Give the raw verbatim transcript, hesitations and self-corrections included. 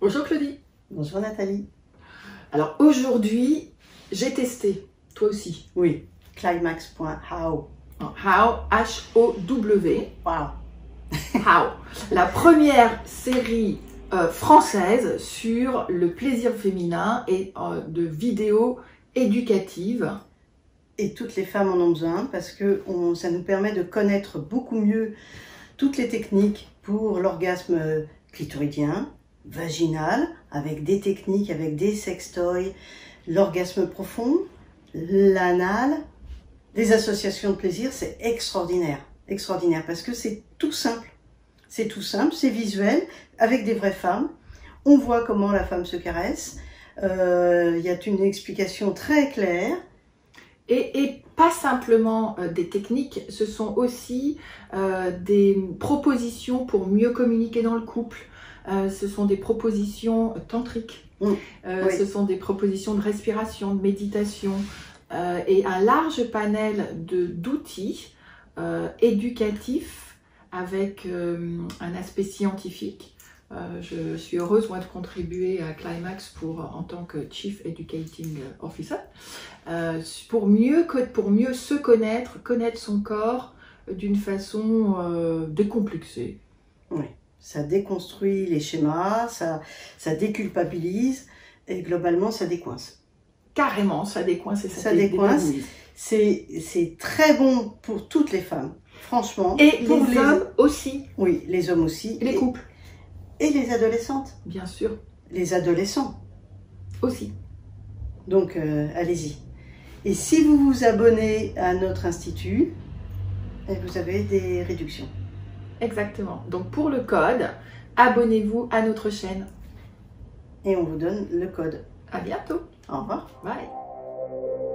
Bonjour Claudie. Bonjour Nathalie. Alors aujourd'hui, j'ai testé, toi aussi. Oui, climax point how. How, H O W. Wow. How. La première série euh, française sur le plaisir féminin et euh, de vidéos éducatives. Et toutes les femmes en ont besoin parce que on, ça nous permet de connaître beaucoup mieux toutes les techniques pour l'orgasme clitoridien, vaginal, avec des techniques, avec des sextoys, l'orgasme profond, l'anal, des associations de plaisir. C'est extraordinaire, extraordinaire parce que c'est tout simple. C'est tout simple, c'est visuel, avec des vraies femmes. On voit comment la femme se caresse. Euh, il y a une explication très claire. Et, et pas simplement euh, des techniques, ce sont aussi euh, des propositions pour mieux communiquer dans le couple. Euh, ce sont des propositions tantriques, Mmh. euh, Oui. ce sont des propositions de respiration, de méditation euh, et un large panel de d'outils euh, éducatifs avec euh, un aspect scientifique. Euh, je suis heureuse moi de contribuer à Climax pour, en tant que Chief Educating Officer euh, pour, mieux, pour mieux se connaître, connaître son corps d'une façon euh, décomplexée. Oui. Ça déconstruit les schémas, ça, ça déculpabilise et globalement ça décoince. Carrément, ça décoince et ça, Ça décoince. C'est très bon pour toutes les femmes, franchement. Et pour les, les hommes aussi. Oui, les hommes aussi. Et les et, couples. Et les adolescentes. Bien sûr. Les adolescents. Aussi. Donc, euh, allez-y. Et si vous vous abonnez à notre institut, vous avez des réductions. Exactement. Donc pour le code, abonnez-vous à notre chaîne. Et on vous donne le code. À bientôt. Au revoir. Bye.